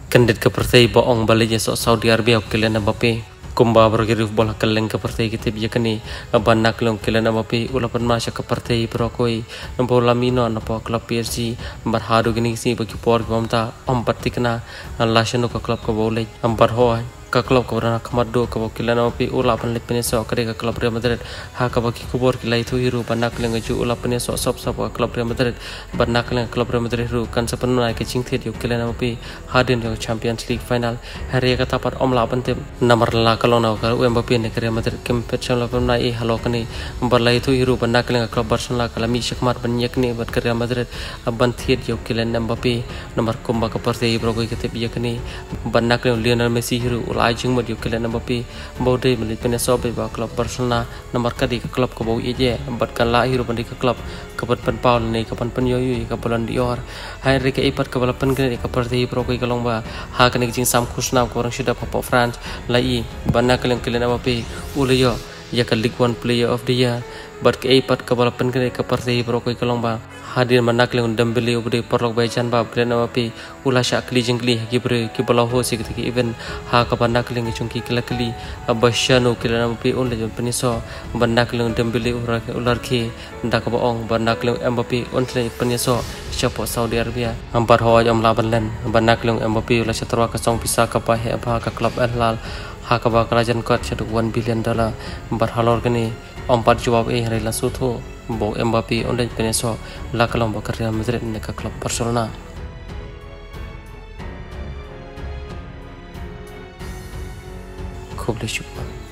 Kandidat ke partai bohong baliknya sok Saudi Arabia Kylian Mbappe kumba bergirif bola keleng ke partai kita biar kini banak long Kylian Mbappe ulapan masuk ke partai berokoi bola mino napa klub PSG berhadu gini sih bagi por pemta parti kena lasano ke klub ke boleh berhoa ke klub ke berana kamado ke Kylian Mbappe ulapan lepene sok ke klub Real Madrid ha ke bagi kubur kilai tu hiru banak long ju ulapan sok sop ke klub Real Madrid banak long klub Real Madrid hiru kan sepenuhnya ke cingtit yo Kylian Mbappe hadin yo Champions League final hari kata par lapan tim nomor la kalau nak kalau Mbappe ni Real Madrid competition lapan nai halo kini berlai tu hiru banak long klub Barcelona kalau mi syakmat banyak ni buat Real Madrid bantit yo Kylian Mbappe nomor kumba ke partai berokoi kita biar kini banak long Lionel Messi hiru ajung madu Kylian Mbappe baude melipene sobe ba klub Barcelona nomor kadi ke klub ke bau ije batkan la hiru bandi ke klub ke pan Paul ni ke pan yoyu ke bulan Dior hai reke ipat ke balapan kene ke partai prokoi kalong ba ha kene jing sam khusna ko orang sudah papa France lai banna Kylian Mbappe uliyo ya ke League One Player of the Year bat ke ipat ke balapan kene ke partai prokoi kalong ba hadir manak leung Dembele ubde porlok bajan bab Kylian Mbappe ulah syak kli jengkli gibre ki bala ho sik ki event ha ka banak leung chungki kila kli abasyano Kylian Mbappe on le peniso banak leung Dembele ular ki ndak ka boong banak leung Mbappe on le peniso chapo Saudi Arabia ambar ho jam laban len banak leung Mbappe ulah seterwa ka song bisa ka pa he ba ka klub Al Hilal ha ka ba kerajaan kot $1 billion bar halor kini empat jawab hari langsung tu bau Mbappe online peneso la kalau Real Madrid ni ke klub Barcelona. खूब ले शुक्रिया.